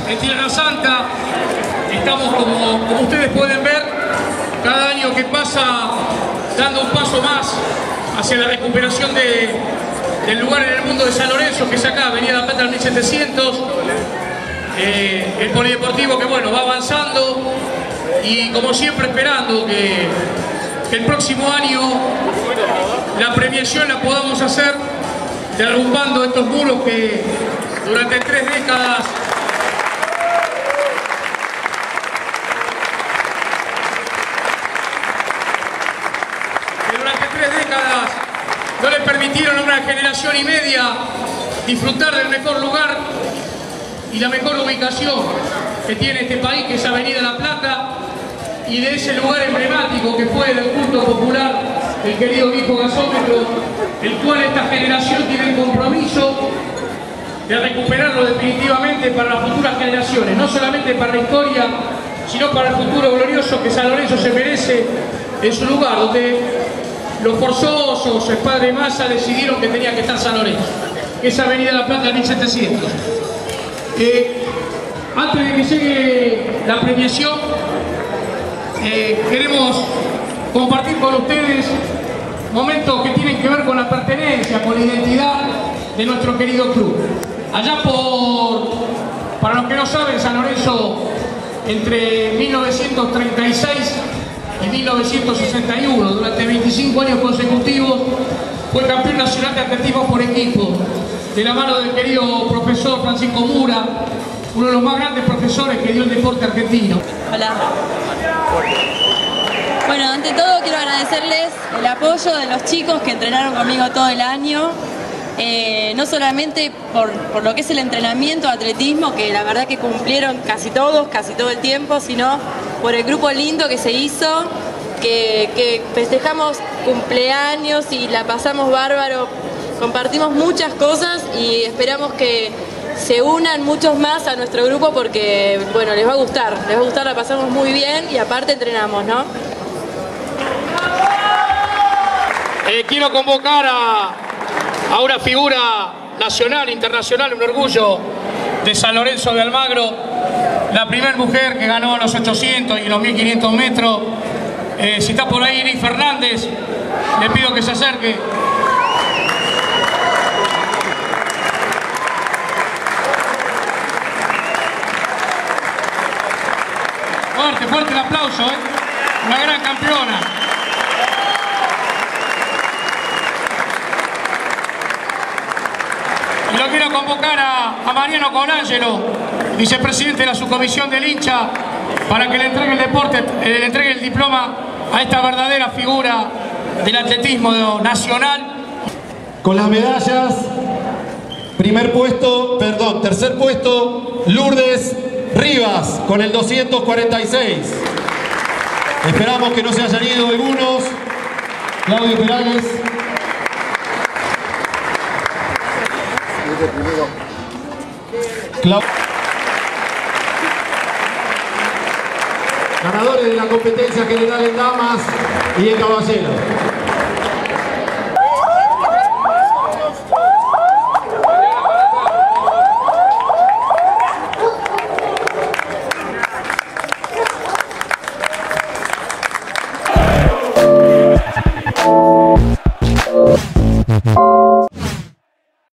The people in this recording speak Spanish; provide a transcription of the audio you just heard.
en Tierra Santa. Estamos, como ustedes pueden ver, cada año que pasa dando un paso más hacia la recuperación del lugar en el mundo de San Lorenzo, que es acá, Avenida La Plata al 1700. El polideportivo que bueno, va avanzando y como siempre esperando que el próximo año la premiación la podamos hacer derrumbando estos muros que durante 3 décadas no le permitieron a una generación y media disfrutar del mejor lugar y la mejor ubicación que tiene este país, que es Avenida La Plata, y de ese lugar emblemático que fue del culto popular, el querido viejo gasómetro, el cual esta generación tiene el compromiso de recuperarlo definitivamente para las futuras generaciones, no solamente para la historia, sino para el futuro glorioso que San Lorenzo se merece en su lugar, donde los forzosos, el padre Massa, decidieron que tenía que estar San Lorenzo, que es Avenida La Plata 1700. Antes de que llegue la premiación, queremos compartir con ustedes momentos que tienen que ver con la pertenencia, con la identidad de nuestro querido club. Allá para los que no saben, San Lorenzo entre 1936 y 1961, durante 25 años consecutivos, fue campeón nacional de atletismo por equipo, de la mano del querido profesor Francisco Mura, uno de los más grandes profesores que dio el deporte argentino. Hola. Bueno, ante todo quiero agradecerles el apoyo de los chicos que entrenaron conmigo todo el año, no solamente por lo que es el entrenamiento de atletismo, que la verdad que cumplieron casi todo el tiempo, sino por el grupo lindo que se hizo, que festejamos cumpleaños y la pasamos bárbaro, compartimos muchas cosas y esperamos que se unan muchos más a nuestro grupo porque, bueno, les va a gustar, la pasamos muy bien y aparte entrenamos, ¿no? Quiero convocar a una figura nacional, internacional, un orgullo de San Lorenzo de Almagro, la primera mujer que ganó los 800 y los 1500 metros. Si está por ahí Iris Fernández, le pido que se acerque. Fuerte el aplauso, una gran campeona. Y lo quiero convocar a Mariano Colangelo, vicepresidente de la subcomisión del hincha, para que le entregue le entregue el diploma a esta verdadera figura del atletismo nacional. Con las medallas, tercer puesto, Lourdes Rivas, con el 246. Esperamos que no se hayan ido algunos. Claudio Perales. Ganadores de la competencia general en damas y en caballeros.